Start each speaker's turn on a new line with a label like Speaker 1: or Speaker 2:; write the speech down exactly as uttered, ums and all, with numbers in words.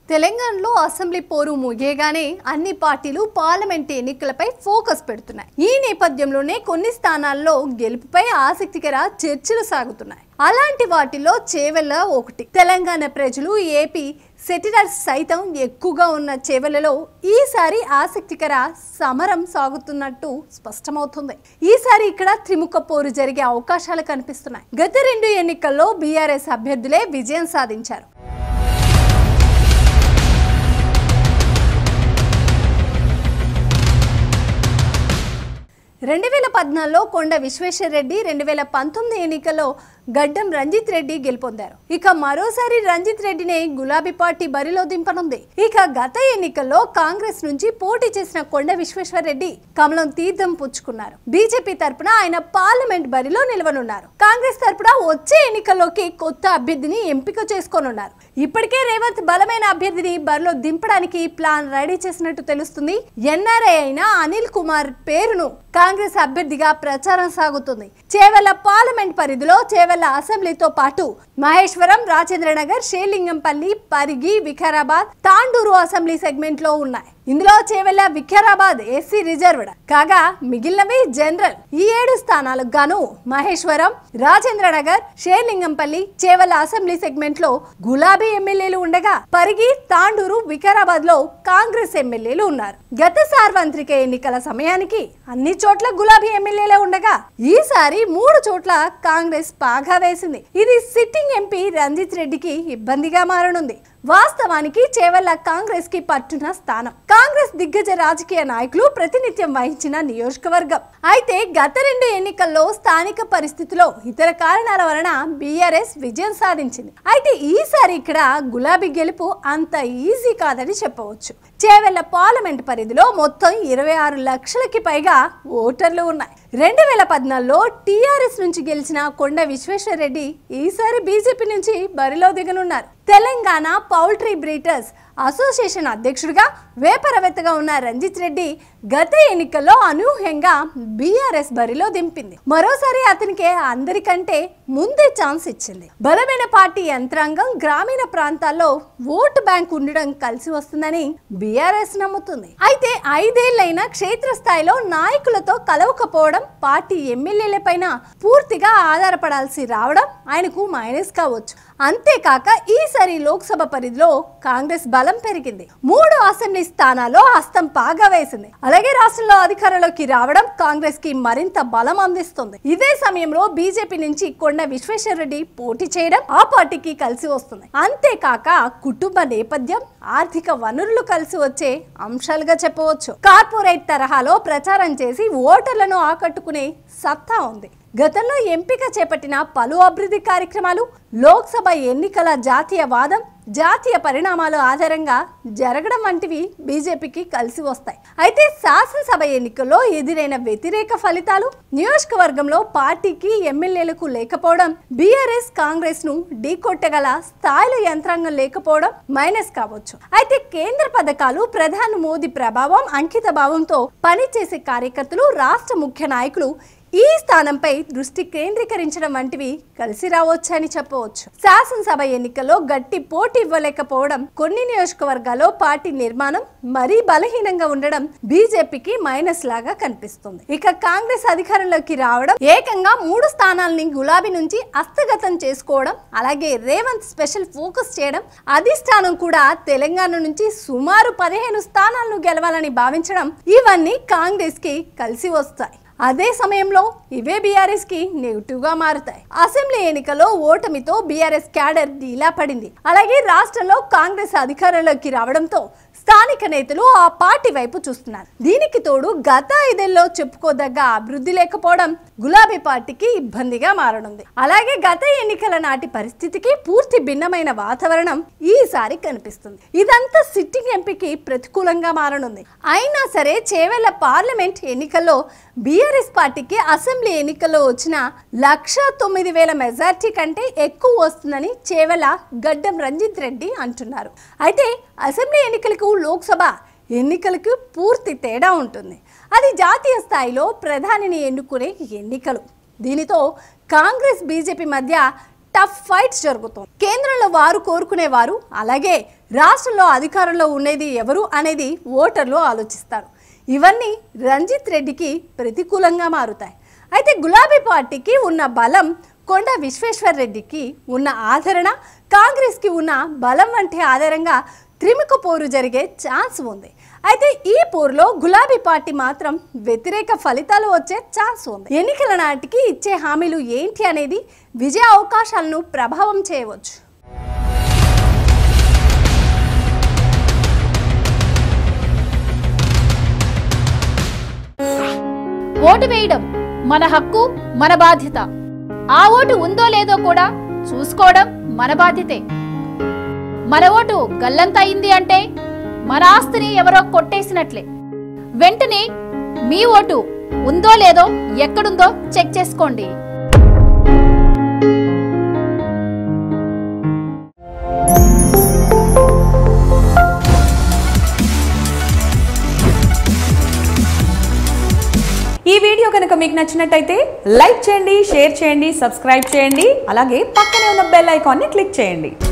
Speaker 1: తెలంగాణలో అసెంబ్లీ పోరు ముగియగానే అన్ని పార్టీలు పార్లమెంట్ ఎన్నికలపై ఫోకస్ పెడుతున్నాయి. ఈ నేపథ్యంలోనే కొన్ని స్థానాల్లో గెలుపుపై ఆసక్తికర చర్చలు సాగుతున్నాయి. అలాంటి వాటిలో చేవెళ్ల ఒకటి. తెలంగాణ ప్రజలు ఏపీ సెటిలర్స్ సైతం ఎక్కువగా ఉన్న చేవెళ్లలో ఈసారి ఆసక్తికర సమరం సాగుతున్నట్టు స్పష్టమవుతుంది. ఈసారి ఇక్కడ త్రిముఖ పోరు జరిగే అవకాశాలు కనిపిస్తున్నాయి. గత రెండు ఎన్నికల్లో బీఆర్ఎస్ అభ్యర్థులే విజయం సాధించారు. రెండు వేల పద్నాలుగులో కొండ విశ్వేశ్వర రెడ్డి, రెండు వేల పంతొమ్మిది ఎన్నికల్లో గడ్డం రంజిత్ రెడ్డి గెలుపొందారు. ఇక మరోసారి రంజిత్ రెడ్డినే గులాబీ పార్టీ బరిలో దింపనుంది. ఇక గత ఎన్నికల్లో కాంగ్రెస్ నుంచి పోటీ చేసిన కొండ విశ్వేశ్వర రెడ్డి కమలం తీర్థం పుచ్చుకున్నారు. బీజేపీ తరపున ఆయన పార్లమెంట్ బరిలో నిలవనున్నారు. కాంగ్రెస్ తరపున వచ్చే ఎన్నికల్లోకి కొత్త అభ్యర్థిని ఎంపిక చేసుకోనున్నారు. ఇప్పటికే రేవంత్ బలమైన అభ్యర్థిని బరిలో దింపడానికి ప్లాన్ రెడీ చేసినట్టు తెలుస్తుంది. ఎన్ఆర్ఐ అయిన అనిల్ కుమార్ పేరును కాంగ్రెస్ అభ్యర్థిగా ప్రచారం సాగుతుంది. చేవెళ్ల పార్లమెంట్ పరిధిలో చేవెళ్ల అసెంబ్లీతో పాటు మహేశ్వరం, రాజేంద్రనగర్, షేలింగంపల్లి, పరిగి, వికారాబాద్, తాండూరు అసెంబ్లీ సెగ్మెంట్ లో ఉన్నాయి. ఇందులో చేవెళ్ల, వికారాబాద్ ఎస్సీ రిజర్వ్డ్ కాగా మిగిలినవి జనరల్. ఈ ఏడు స్థానాలకు గాను మహేశ్వరం, రాజేంద్రనగర్, షేర్లింగంపల్లి, చేవెళ్ల అసెంబ్లీ సెగ్మెంట్ లో గులాబీ ఎమ్మెల్యేలు ఉండగా పరిగి, తాండూరు, వికారాబాద్ లో కాంగ్రెస్ ఎమ్మెల్యేలు ఉన్నారు. గత సార్వత్రిక ఎన్నికల సమయానికి అన్ని చోట్ల గులాబీ ఎమ్మెల్యేలే ఉండగా ఈసారి మూడు చోట్ల కాంగ్రెస్ పాగా వేసింది. ఇది సిట్టింగ్ ఎంపీ రంజిత్ రెడ్డికి ఇబ్బందిగా మారనుంది. వాస్తవానికి చేవెళ్ల కాంగ్రెస్ కి పట్టున స్థానం. కాంగ్రెస్ దిగ్గజ రాజకీయ నాయకులు ప్రతినిత్యం వహించిన నియోజకవర్గం. అయితే గత రెండు ఎన్నికల్లో స్థానిక పరిస్థితుల్లో ఇతర కారణాల వలన బీఆర్ఎస్ విజయం సాధించింది. అయితే ఈసారి ఇక్కడ గులాబీ గెలుపు అంత ఈజీ కాదని చెప్పవచ్చు. చేవెళ్ల పార్లమెంట్ పరిధిలో మొత్తం ఇరవై ఆరు లక్షలకి పైగా ఓటర్లు ఉన్నాయి. రెండు వేల పద్నాలుగులో టీఆర్ఎస్ నుంచి గెలిచిన కొండ విశ్వేశ్వర రెడ్డి ఈసారి బీజేపీ నుంచి బరిలో దిగనున్నారు. తెలంగాణ పౌల్ట్రీ బ్రీడర్స్ అసోసియేషన్ అధ్యక్షుడిగా వేపరవేత్తగా ఉన్న రంజిత్ రెడ్డి గత ఎన్నికల్లో అనూహ్యంగా బీఆర్ఎస్ బరిలో దింపింది. మరోసారి అతనికి అందరికంటే ముందే ఛాన్స్ ఇచ్చింది. బలమైన పార్టీ యంత్రాంగం గ్రామీణ ప్రాంతాల్లో ఓటు బ్యాంక్ ఉండడం కలిసి వస్తుందని బీఆర్ఎస్ నమ్ముతుంది. అయితే ఐదేళ్లైన క్షేత్రస్థాయిలో నాయకులతో కలవకపోవడం, పార్టీ ఎమ్మెల్యేలపైన పూర్తిగా ఆధారపడాల్సి రావడం ఆయనకు మైనస్ కావచ్చు. అంతేకాక ఈసారి లోక్సభ పరిధిలో కాంగ్రెస్ బలం పెరిగింది. మూడు అసెంబ్లీ స్థానాల్లో హస్తం పాగా వేసింది. అలాగే రాష్ట్రంలో అధికారంలోకి రావడం కాంగ్రెస్ కి మరింత బలం అందిస్తుంది. ఇదే సమయంలో బీజేపీ నుంచి కొండ విశ్వేశ్వర రెడ్డి పోటీ చేయడం ఆ పార్టీకి కలిసి వస్తుంది. అంతేకాక కుటుంబ నేపథ్యం, ఆర్థిక వనరులు కలిసి వచ్చే అంశాలుగా చెప్పవచ్చు. కార్పొరేట్ తరహాలో ప్రచారం చేసి ఓటర్లను ఆకట్టుకునే సత్తా ఉంది. గతంలో ఎంపిక చేపట్టిన పలు అభివృద్ధి కార్యక్రమాలు, లోక్సభ ఎన్నికల జాతీయ వాదం, జాతీయ పరిణామాల ఆధారంగా జరగడం వంటివి బీజేపీకి కలిసి వస్తాయి. అయితే శాసనసభ ఎన్నికల్లో ఎదురైన వ్యతిరేక ఫలితాలు, నియోజకవర్గంలో పార్టీకి ఎమ్మెల్యేలకు లేకపోవడం, బీఆర్ఎస్ కాంగ్రెస్ ను ఢీకొట్టగల స్థాయిలో యంత్రాంగం లేకపోవడం మైనస్ కావచ్చు. అయితే కేంద్ర పథకాలు, ప్రధాని మోదీ ప్రభావం, అంకిత భావంతో పనిచేసే కార్యకర్తలు, రాష్ట్ర ముఖ్య నాయకులు ఈ స్థానంపై దృష్టి కేంద్రీకరించడం వంటివి కలిసి రావచ్చని చెప్పవచ్చు. శాసనసభ ఎన్నికల్లో గట్టి పోటీ ఇవ్వలేకపోవడం, కొన్ని నియోజకవర్గాల్లో పార్టీ నిర్మాణం మరీ బలహీనంగా ఉండడం బీజేపీకి మైనస్ లాగా కనిపిస్తుంది. ఇక కాంగ్రెస్ అధికారంలోకి రావడం, ఏకంగా మూడు స్థానాలని గులాబీ నుంచి హస్తగతం చేసుకోవడం, అలాగే రేవంత్ స్పెషల్ ఫోకస్ చేయడం, అధిష్టానం కూడా తెలంగాణ నుంచి సుమారు పదిహేను స్థానాలను గెలవాలని భావించడం, ఇవన్నీ కాంగ్రెస్ కి కలిసి వస్తాయి. అదే సమయంలో ఇవే బీఆర్ఎస్ కి నెగిటివ్ గా మారుతాయి. అసెంబ్లీ ఎన్నికల్లో ఓటమితో బీఆర్ఎస్ క్యాడర్ డీలా పడింది. అలాగే రాష్ట్రంలో కాంగ్రెస్ అధికారంలోకి రావడంతో స్థానిక నేతలు ఆ పార్టీ వైపు చూస్తున్నారు. దీనికి తోడు గత ఐదేళ్లలో చెప్పుకోదగ్గ అభివృద్ధి లేకపోవడం గులాబీ పార్టీకి ఇబ్బందిగా మారనుంది. అలాగే గత ఎన్నికల నాటి పరిస్థితికి పూర్తి భిన్నమైన వాతావరణం ఈసారి కనిపిస్తుంది. ఇదంతా సిట్టింగ్ ఎంపీకి ప్రతికూలంగా మారనుంది. అయినా సరే చేవెళ్ల పార్లమెంట్ ఎన్నికల్లో బీఆర్ఎస్ పార్టీకి అసెంబ్లీ ఎన్నికల్లో వచ్చిన లక్ష తొమ్మిది వేల మెజార్టీ కంటే ఎక్కువ వస్తుందని చేవెళ్ల గడ్డం రంజిత్ రెడ్డి అంటున్నారు. అయితే అసెంబ్లీ ఎన్నికలకు, లోక్సభ ఎన్నికలకు పూర్తి తేడా ఉంటుంది. అది జాతీయ స్థాయిలో ప్రధానిని ఎన్నుకునే ఎన్నికలు. దీనితో కాంగ్రెస్, బీజేపీ మధ్య టఫ్ ఫైట్స్ జరుగుతుంది. కేంద్రంలో వారు కోరుకునేవారు, అలాగే రాష్ట్రంలో అధికారంలో ఉండేది ఎవరు అనేది ఓటర్లు ఆలోచిస్తారు. ఇవన్నీ రంజిత్ రెడ్డికి ప్రతికూలంగా మారుతాయి. అయితే గులాబీ పార్టీకి ఉన్న బలం, కొండ విశ్వేశ్వర్ రెడ్డికి ఉన్న ఆదరణ, కాంగ్రెస్కి ఉన్న బలం వంటి ఆధారంగా త్రిముఖ పోరు జరిగే ఛాన్స్ ఉంది. అయితే ఈ పోరులో గులాబీ పార్టీ మాత్రం వ్యతిరేక ఫలితాలు వచ్చే ఛాన్స్ ఉంది. ఎన్నికల నాటికి ఇచ్చే హామీలు ఏంటి అనేది విజయ అవకాశాలను ప్రభావం చేయవచ్చు.
Speaker 2: ఓటు వేయడం మన హక్కు, మన బాధ్యత. ఆ ఓటు ఉందో లేదో కూడా చూసుకోవడం మన బాధ్యతే. మన ఓటు గల్లంత అయింది అంటే మన ఆస్తిని ఎవరో కొట్టేసినట్లే. వెంటనే మీ ఓటు ఉందో లేదో ఎక్కడుందో చెక్ చేసుకోండి.
Speaker 3: ఈ వీడియో కనుక మీకు నచ్చినట్టయితే లైక్ చేయండి, షేర్ చేయండి, సబ్స్క్రైబ్ చేయండి. అలాగే పక్కనే ఉన్న బెల్ ఐకాన్ని క్లిక్ చేయండి.